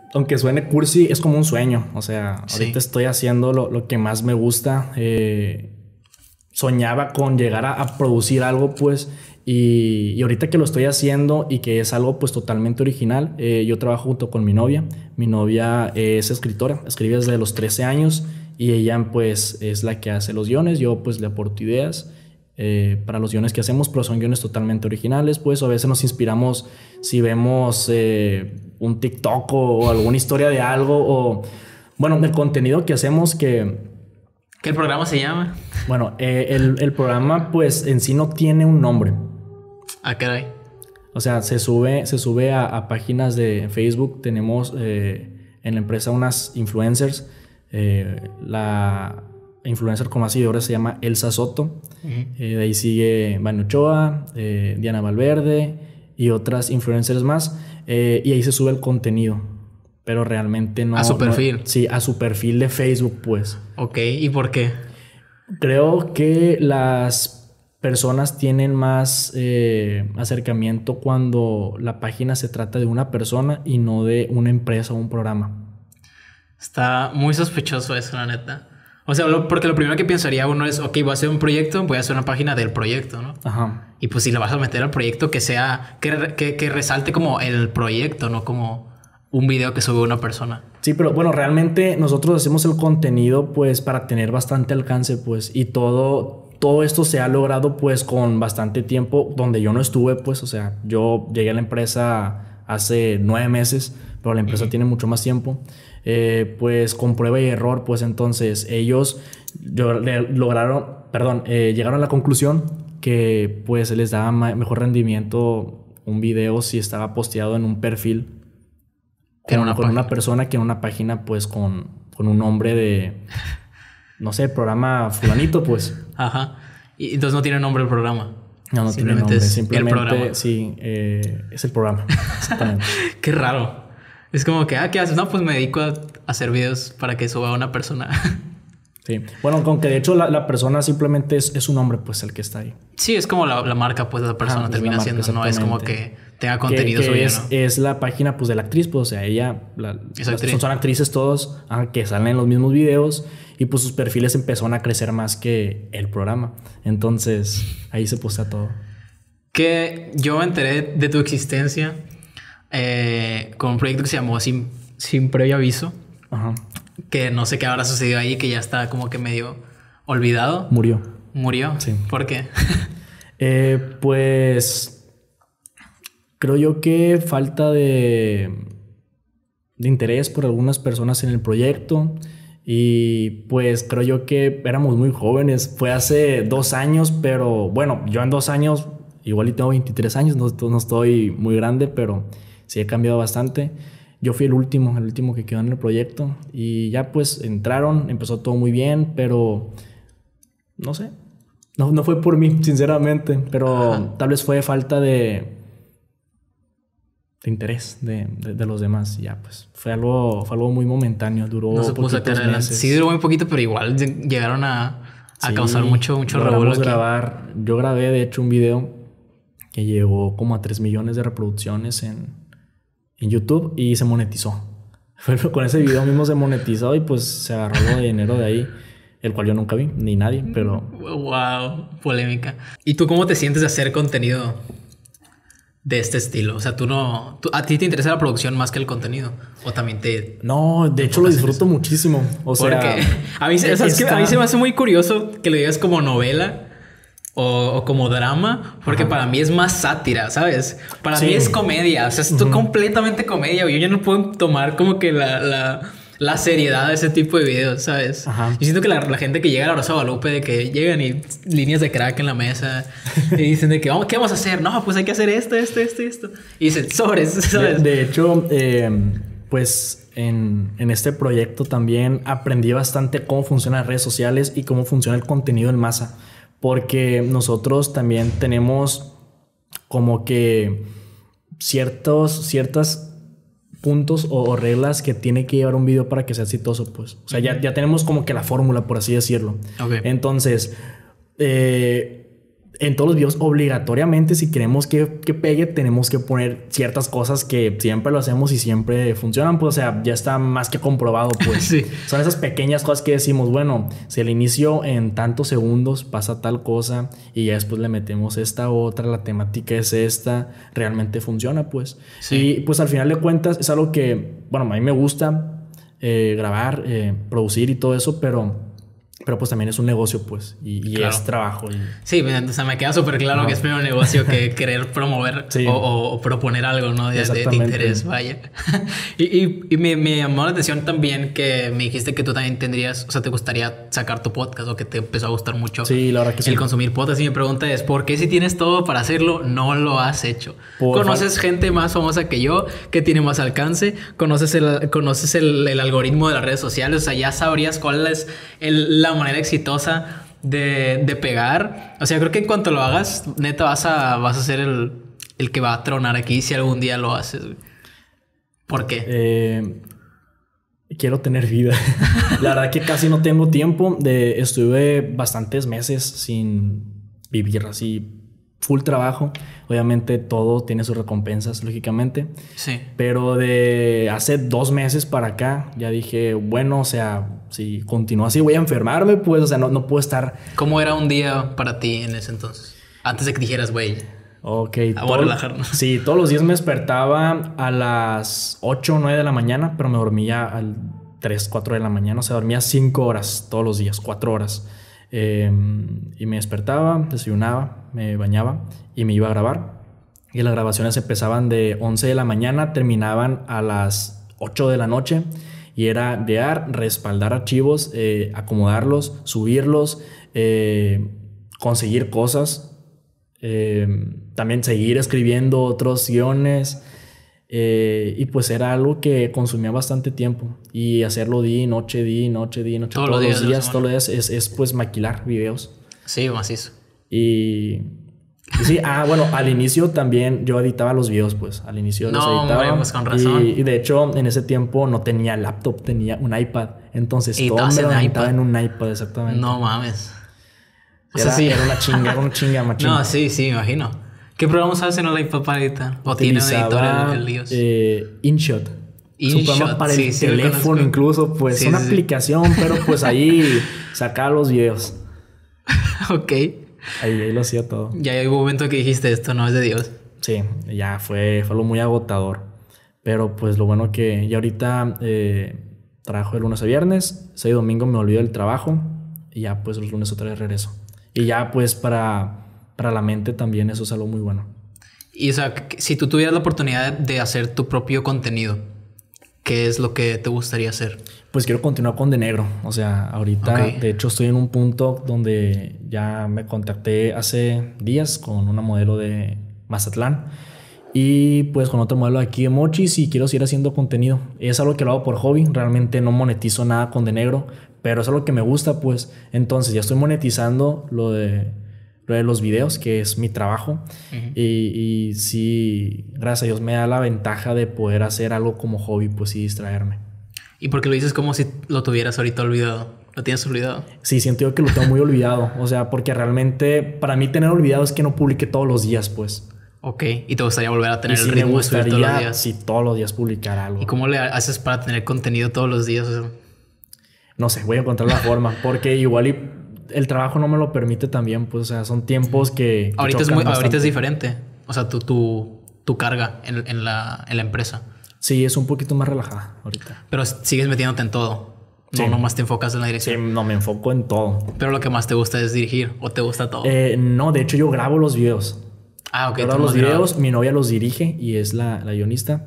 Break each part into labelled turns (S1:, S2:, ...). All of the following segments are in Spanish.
S1: aunque suene cursi, es como un sueño. O sea,
S2: Sí.
S1: ahorita estoy haciendo lo que más me gusta. Soñaba con llegar a producir algo, pues, y ahorita que lo estoy haciendo y que es algo pues totalmente original, yo trabajo junto con mi novia. Mi novia es escritora, escribe desde los 13 años y ella pues es la que hace los guiones. Yo pues le aporto ideas para los guiones que hacemos, pero son guiones totalmente originales, pues a veces nos inspiramos si vemos un TikTok o alguna historia de algo o bueno, el contenido que hacemos que...
S2: ¿Qué el programa se llama?
S1: Bueno, el programa pues en sí no tiene un nombre.
S2: Ah, caray.
S1: O sea, se sube a páginas de Facebook. Tenemos en la empresa unas influencers. La influencer con más seguidores se llama Elsa Soto. De ahí sigue Vane Ochoa, Diana Valverde y otras influencers más. Y ahí se sube el contenido. Pero realmente no...
S2: ¿A su perfil?
S1: Sí, a su perfil de Facebook, pues.
S2: Ok, ¿y por qué?
S1: Creo que las personas tienen más acercamiento cuando la página se trata de una persona y no de una empresa o un programa.
S2: Está muy sospechoso eso, la neta. O sea, porque lo primero que pensaría uno es, ok, voy a hacer un proyecto, voy a hacer una página del proyecto, ¿no?
S1: Ajá.
S2: Y pues si le vas a meter al proyecto, que sea, que resalte como el proyecto, no como un video que sube una persona.
S1: Sí, pero bueno, realmente nosotros hacemos el contenido pues para tener bastante alcance, pues, y todo esto se ha logrado pues con bastante tiempo donde yo no estuve, pues, o sea, yo llegué a la empresa hace 9 meses, pero la empresa tiene mucho más tiempo. Pues con prueba y error, pues entonces ellos llegaron a la conclusión que pues les daba mejor rendimiento un video si estaba posteado en un perfil con una persona que en una página pues con un nombre de, no sé, programa fulanito, pues.
S2: Ajá. Y entonces no tiene nombre el programa.
S1: No tiene nombre.
S2: Es
S1: simplemente
S2: el programa.
S1: Sí, es el programa. Exactamente.
S2: Qué raro. Es como que, ¿qué haces? No, pues me dedico a hacer videos para que suba una persona.
S1: Sí. Bueno, aunque de hecho la persona simplemente es un nombre, pues, el que está ahí.
S2: Sí, es como la marca, pues, de la persona termina
S1: marca,
S2: siendo, no es como que tenga contenido
S1: que
S2: suyo,
S1: es,
S2: ¿no?
S1: es la página, pues, de la actriz, pues, o sea, ella...
S2: actriz.
S1: Son actrices todos que salen en los mismos videos y, pues, sus perfiles empezaron a crecer más que el programa. Entonces, ahí se postea todo.
S2: Que yo me enteré de tu existencia con un proyecto que se llamó Sin Previo Aviso.
S1: Ajá.
S2: Que no sé qué habrá sucedido ahí, que ya está como que medio olvidado.
S1: Murió.
S2: Sí. ¿Por qué?
S1: Pues creo yo que falta de interés por algunas personas en el proyecto y pues creo yo que éramos muy jóvenes. Fue hace 2 años, pero bueno, yo en 2 años igual y tengo 23 años, no estoy muy grande, pero sí he cambiado bastante. Yo fui el último que quedó en el proyecto y ya pues empezó todo muy bien, pero no sé, no fue por mí, sinceramente, pero tal vez fue falta de interés de los demás y ya pues fue algo muy momentáneo, duró
S2: No se pudo sacar adelante.
S1: meses.
S2: Sí duró muy poquito, pero igual llegaron a causar mucho revuelo aquí.
S1: Yo grabé de hecho un video que llegó como a 3 millones de reproducciones en YouTube y se monetizó. Con ese video mismo se monetizó y pues se agarró algo de dinero de ahí, el cual yo nunca vi, ni nadie, pero...
S2: Wow, polémica. ¿Y tú cómo te sientes de hacer contenido de este estilo? O sea, ¿a ti te interesa la producción más que el contenido? ¿O también te...?
S1: No, de hecho lo disfruto muchísimo. O sea...
S2: Porque a mí se me hace muy curioso que lo digas como novela o como drama, porque para mí es más sátira, ¿sabes? Para mí es comedia, o sea, es completamente comedia. Yo ya no puedo tomar como que la seriedad de ese tipo de videos, ¿sabes? Yo siento que la gente que llega a la Rosa de Guadalupe, de que llegan y líneas de crack en la mesa y dicen de que, ¿qué vamos a hacer? No, pues hay que hacer esto. Y dicen, sobres, ¿sabes?
S1: De hecho, pues en este proyecto también aprendí bastante cómo funcionan las redes sociales y cómo funciona el contenido en masa. Porque nosotros también tenemos como que ciertos puntos o reglas que tiene que llevar un video para que sea exitoso, pues. O sea, ya tenemos como que la fórmula, por así decirlo.
S2: Okay.
S1: Entonces, en todos los videos obligatoriamente, si queremos que pegue, tenemos que poner ciertas cosas que siempre lo hacemos y siempre funcionan. Pues, o sea, ya está más que comprobado, pues.
S2: Sí.
S1: Son esas pequeñas cosas que decimos, bueno, si al inicio en tantos segundos pasa tal cosa y ya después le metemos esta otra, la temática es esta, realmente funciona, pues.
S2: Sí.
S1: Y pues al final de cuentas es algo que, bueno, a mí me gusta grabar, producir y todo eso, pero pues también es un negocio, pues, y claro, es trabajo.
S2: Sí, o sea, me queda súper claro que es primero un negocio que querer promover sí, o proponer algo, ¿no? De interés, vaya. y me llamó la atención también que me dijiste que tú también tendrías, o sea, te gustaría sacar tu podcast o que te empezó a gustar mucho
S1: sí, la verdad que
S2: el consumir podcast. Y mi pregunta es, ¿por qué si tienes todo para hacerlo, no lo has hecho? ¿Conoces gente más famosa que yo que tiene más alcance? ¿Conoces el algoritmo de las redes sociales? O sea, ya sabrías cuál es la manera exitosa de pegar. O sea, creo que en cuanto lo hagas, neta vas a ser el que va a tronar aquí si algún día lo haces. ¿Por qué?
S1: Quiero tener vida. La verdad que casi no tengo tiempo. Estuve bastantes meses sin vivir así, full trabajo. Obviamente todo tiene sus recompensas, lógicamente.
S2: Sí.
S1: Pero de hace 2 meses para acá ya dije, bueno, o sea, si continúo así voy a enfermarme, pues, o sea, no puedo estar...
S2: ¿Cómo era un día para ti en ese entonces? Antes de que dijeras, güey,
S1: ok,
S2: vamos a relajarnos.
S1: Sí, todos los días me despertaba a las 8 o 9 de la mañana, pero me dormía a 3, 4 de la mañana. O sea, dormía 5 horas todos los días, 4 horas. Y me despertaba, desayunaba, me bañaba y me iba a grabar. Y las grabaciones empezaban de 11 de la mañana, terminaban a las 8 de la noche. Y era respaldar archivos, acomodarlos, subirlos, conseguir cosas. También seguir escribiendo otros guiones. Y pues era algo que consumía bastante tiempo. Y hacerlo día y noche. Todos los días es pues maquilar videos.
S2: Sí, macizo.
S1: Y sí, bueno, al inicio también yo editaba los videos, pues. Al inicio los editaba.
S2: Hombre, pues con razón.
S1: Y de hecho, en ese tiempo no tenía laptop, tenía un iPad. Entonces todo me lo editaba en un iPad, exactamente.
S2: No mames.
S1: O sea, sí. Era una chinga machina.
S2: No, sí, me imagino. ¿Qué programa usabas en el iPad para editar? ¿O tiene un editor el iOS?
S1: InShot. Su programa para el teléfono incluso, pues. Sí, una aplicación, pero pues ahí sacaba los videos.
S2: Ok.
S1: Ahí lo hacía todo.
S2: Ya hay un momento que dijiste, esto no es de Dios.
S1: Sí, ya fue algo muy agotador. Pero pues lo bueno que ya ahorita trabajo de lunes a viernes. Sábado y domingo me olvido del trabajo. Y ya pues los lunes otra vez regreso. Y ya pues para la mente también eso es algo muy bueno.
S2: Y o sea, si tú tuvieras la oportunidad de hacer tu propio contenido, ¿qué es lo que te gustaría hacer?
S1: Pues quiero continuar con De Negro. O sea, ahorita de hecho estoy en un punto donde ya me contacté hace días con una modelo de Mazatlán y pues con otro modelo aquí de Mochis y quiero seguir haciendo contenido. Es algo que lo hago por hobby. Realmente no monetizo nada con De Negro, pero es algo que me gusta, pues. Entonces ya estoy monetizando lo de los videos, que es mi trabajo. Uh-huh. Y sí, gracias a Dios me da la ventaja de poder hacer algo como hobby, pues, y distraerme.
S2: ¿Y por qué lo dices como si lo tuvieras ahorita olvidado? ¿Lo tienes olvidado?
S1: Sí, siento yo que lo tengo muy olvidado. O sea, porque realmente para mí tener olvidado es que no publique todos los días, pues.
S2: Ok. ¿Y te gustaría volver a tener el ritmo de subir todos los días?
S1: Sí, todos los días publicar algo.
S2: ¿Y cómo le haces para tener contenido todos los días? O sea,
S1: no sé, voy a encontrar la forma. Porque igual el trabajo no me lo permite también. Pues, o sea, son tiempos que
S2: ahorita es diferente. O sea, tu carga en la empresa.
S1: Sí, es un poquito más relajada ahorita.
S2: Pero sigues metiéndote en todo.
S1: Sí.
S2: No nomás te enfocas en la dirección.
S1: Sí, no, me enfoco en todo.
S2: Pero lo que más te gusta es dirigir. ¿O te gusta todo?
S1: No, de hecho yo grabo los videos.
S2: Ah, ok.
S1: Yo grabo los videos. Mi novia los dirige y es la guionista.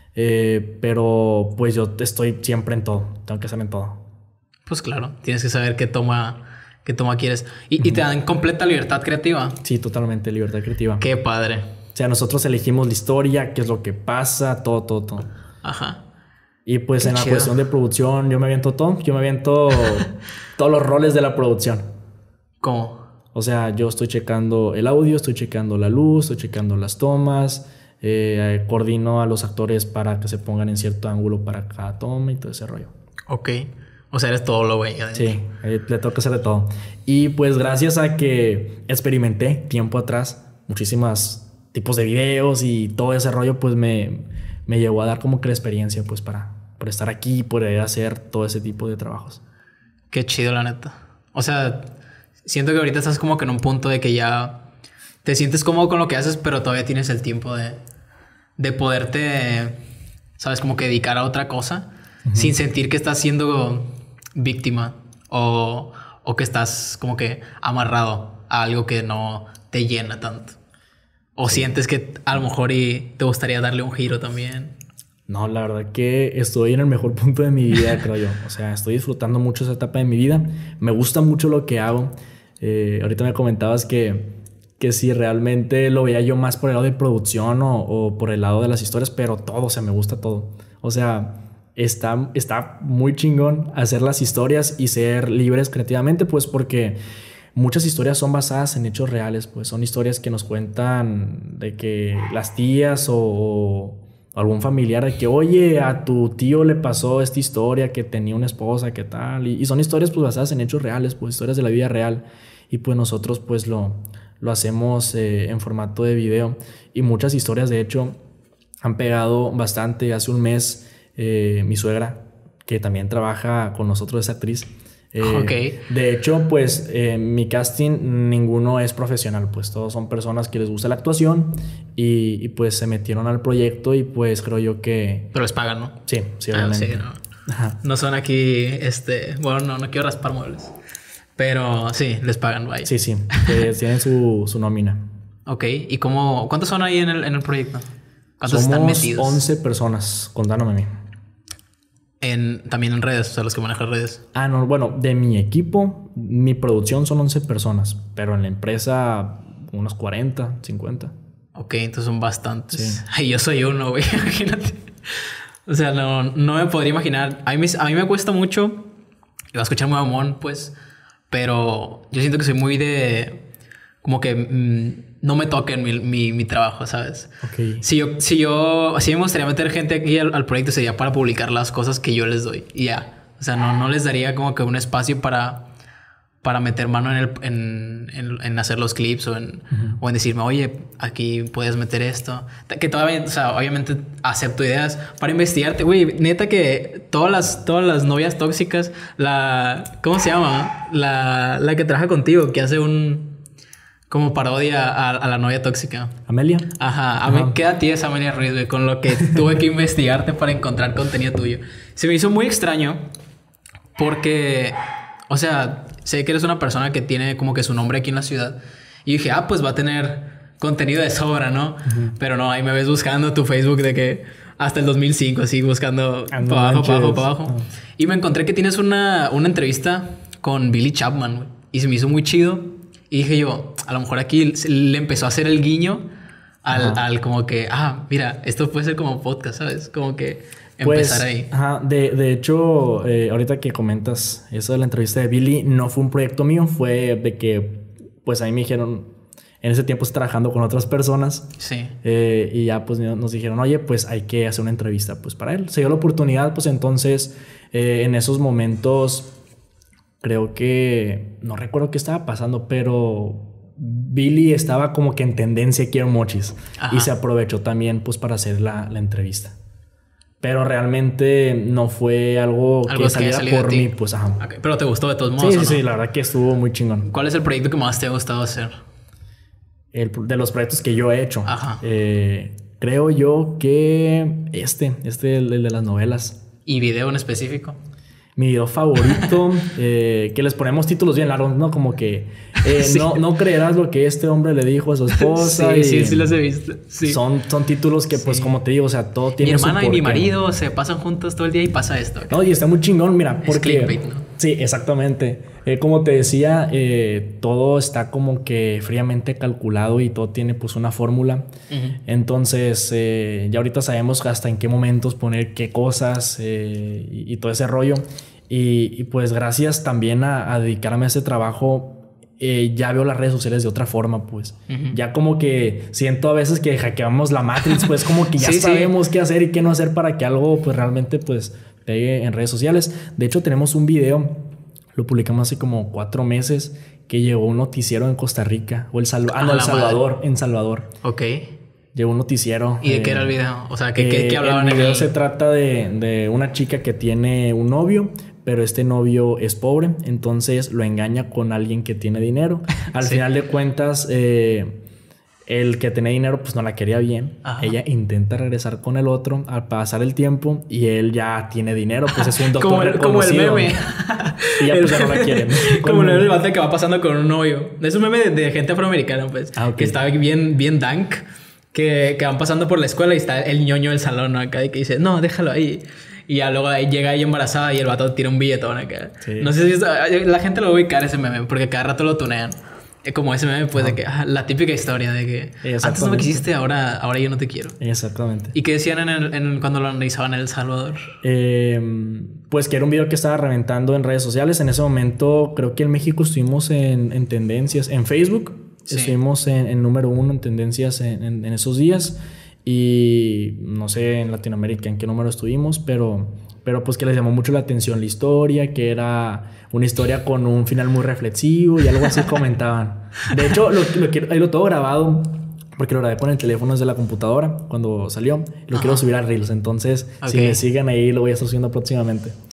S1: Pero pues yo estoy siempre en todo. Tengo que estar en todo.
S2: Pues claro. Tienes que saber qué toma quieres. Y te dan completa libertad creativa.
S1: Sí, totalmente libertad creativa.
S2: Qué padre.
S1: O sea, nosotros elegimos la historia, qué es lo que pasa, todo.
S2: Ajá.
S1: Y pues en la cuestión de producción, yo me aviento todo. Yo me aviento todos los roles de la producción.
S2: ¿Cómo?
S1: O sea, yo estoy checando el audio, estoy checando la luz, estoy checando las tomas, coordino a los actores para que se pongan en cierto ángulo para cada toma y todo ese rollo.
S2: Ok. O sea, eres todo lo güey.
S1: Sí, le toca hacer de todo. Y pues gracias a que experimenté tiempo atrás muchísimos tipos de videos y todo ese rollo, pues me llevó a dar como que la experiencia pues para estar aquí y poder hacer todo ese tipo de trabajos.
S2: Qué chido, la neta. O sea, siento que ahorita estás como que en un punto de que ya te sientes cómodo con lo que haces, pero todavía tienes el tiempo de poderte, ¿sabes? Como que dedicar a otra cosa sin sentir que estás siendo víctima o que estás como que amarrado a algo que no te llena tanto. O sientes que a lo mejor y te gustaría darle un giro también.
S1: No, la verdad que estoy en el mejor punto de mi vida, creo yo. O sea, estoy disfrutando mucho esa etapa de mi vida. Me gusta mucho lo que hago. Ahorita me comentabas que si realmente lo veía yo más por el lado de producción o por el lado de las historias, pero todo, o sea, me gusta todo. O sea, está muy chingón hacer las historias y ser libres creativamente, pues porque muchas historias son basadas en hechos reales, pues son historias que nos cuentan de que las tías o algún familiar de que, oye, a tu tío le pasó esta historia, que tenía una esposa, que tal. Y son historias pues basadas en hechos reales, pues historias de la vida real. Y pues nosotros pues lo hacemos en formato de video. Y muchas historias de hecho han pegado bastante. Hace un mes mi suegra, que también trabaja con nosotros, es actriz. De hecho, pues mi casting ninguno es profesional, pues todos son personas que les gusta la actuación y pues se metieron al proyecto y pues creo yo que...
S2: Pero les pagan, ¿no?
S1: Sí, obviamente.
S2: Sí, no son aquí, bueno, no quiero raspar muebles, pero sí, les pagan, vaya.
S1: Sí, tienen su nómina.
S2: Ok, ¿y cuántos son ahí en el proyecto? ¿Cuántos
S1: Somos
S2: están metidos?
S1: 11 personas, contándome a mí.
S2: También en redes, o sea, los que manejan redes.
S1: No, bueno, de mi equipo, mi producción son 11 personas, pero en la empresa unos 40, 50.
S2: Ok, entonces son bastantes.
S1: Sí.
S2: Ay, yo soy uno, güey, imagínate. O sea, no me podría imaginar. A mí me cuesta mucho, y va a escuchar muy mamón, pues, pero yo siento que soy muy de... Como que no me toquen mi trabajo, ¿sabes?
S1: Okay.
S2: Si me gustaría meter gente aquí al proyecto, sería para publicar las cosas que yo les doy. Y ya. O sea, no les daría como que un espacio para meter mano en hacer los clips o en decirme, oye, aquí puedes meter esto. Que todavía, o sea, obviamente acepto ideas para investigarte. Güey, neta que todas las novias tóxicas, ¿cómo se llama? La que trabaja contigo, que hace como parodia a la novia tóxica.
S1: ¿Amelia?
S2: Ajá. ¿Qué edad tienes, Amelia Ruiz, güey? Con lo que tuve que investigarte para encontrar contenido tuyo. Se me hizo muy extraño porque, o sea, sé que eres una persona que tiene como que su nombre aquí en la ciudad. Y dije, pues va a tener contenido de sobra, ¿no? Pero no, ahí me ves buscando tu Facebook de que hasta el 2005, así buscando para abajo. Y me encontré que tienes una entrevista con Billy Chapman, güey. Y se me hizo muy chido. Y dije yo, a lo mejor aquí le empezó a hacer el guiño al como que, mira, esto puede ser como podcast, ¿sabes? Como que empezar ahí.
S1: De hecho, ahorita que comentas eso de la entrevista de Billy, no fue un proyecto mío, fue de que, pues a mí me dijeron, en ese tiempo estoy trabajando con otras personas.
S2: Sí.
S1: Y ya pues nos dijeron, oye, pues hay que hacer una entrevista pues para él. Se dio la oportunidad, pues entonces en esos momentos... Creo que... No recuerdo qué estaba pasando, pero... Billy estaba como que en tendencia aquí en Mochis. Ajá. Y se aprovechó también pues para hacer la entrevista. Pero realmente no fue algo que saliera por mí. Pues ajá.
S2: Okay. Pero te gustó de todos modos, ¿no?
S1: Sí, la verdad que estuvo muy chingón.
S2: ¿Cuál es el proyecto que más te ha gustado hacer?
S1: De los proyectos que yo he hecho.
S2: Ajá.
S1: Creo yo que el de las novelas.
S2: ¿Y video en específico?
S1: Mi video favorito, que les ponemos títulos bien largos, ¿no? Como que sí. no creerás lo que este hombre le dijo a su esposa.
S2: Sí, los he visto. Sí.
S1: Son títulos que, pues, como te digo, o sea, todo tiene su
S2: porqué. Mi hermana y mi marido
S1: ¿no?
S2: se pasan juntos todo el día y pasa esto.
S1: No, y está muy chingón, mira, porque...
S2: Es clickbait, ¿no?
S1: Sí, exactamente. Como te decía, todo está como que fríamente calculado y todo tiene, pues, una fórmula. Entonces, ya ahorita sabemos hasta en qué momentos poner qué cosas y todo ese rollo. Y pues gracias también a dedicarme a ese trabajo, ya veo las redes sociales de otra forma, pues. Ya como que siento a veces que hackeamos la Matrix, pues como que ya sabemos qué hacer y qué no hacer para que algo pues realmente pues pegue en redes sociales. De hecho, tenemos un video, lo publicamos hace como 4 meses, que llegó un noticiero en Costa Rica. O El Salvador. En Salvador.
S2: Ok.
S1: Llegó un noticiero.
S2: ¿Y de qué era el video? O sea, ¿qué hablaban
S1: el video? Se trata de una chica que tiene un novio, pero este novio es pobre, entonces lo engaña con alguien que tiene dinero. Al final de cuentas, el que tenía dinero pues no la quería bien. Ajá. Ella intenta regresar con el otro al pasar el tiempo y él ya tiene dinero, pues es un doctor reconocido.
S2: Como el meme.
S1: Y ya pues ya no la quieren.
S2: Como el vato que va pasando con un novio. Es un meme de gente afroamericana, pues. Okay. Que está bien dank. Que van pasando por la escuela y está el ñoño del salón, ¿no? Acá, y que dice, no, déjalo ahí. Y ya luego llega ella embarazada y el vato tira un billetón acá. Sí. No sé si la gente lo va a ubicar ese meme porque cada rato lo tunean. Como ese meme, pues, de que la típica historia de que antes no me quisiste, ahora yo no te quiero.
S1: Exactamente.
S2: ¿Y qué decían cuando lo analizaban en El Salvador?
S1: Pues que era un video que estaba reventando en redes sociales. En ese momento, creo que en México estuvimos en tendencias. En Facebook estuvimos en número 1 en tendencias en esos días. Y no sé en Latinoamérica en qué número estuvimos, pero pues que les llamó mucho la atención la historia, que era una historia con un final muy reflexivo y algo así comentaban. De hecho, ahí lo tengo grabado porque lo grabé con el teléfono desde la computadora cuando salió. Lo quiero subir a Reels, entonces si me siguen ahí lo voy a estar subiendo próximamente.